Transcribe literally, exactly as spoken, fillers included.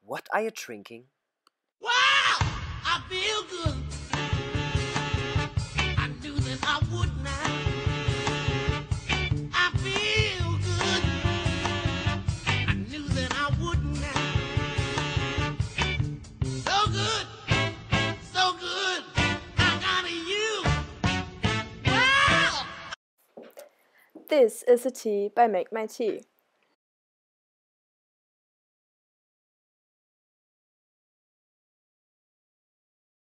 What are you drinking? Wow! I feel good. I knew that I would now. I feel good. I knew that I would now. So good. So good. I got you. Wow! This is a tea by Make My Tea.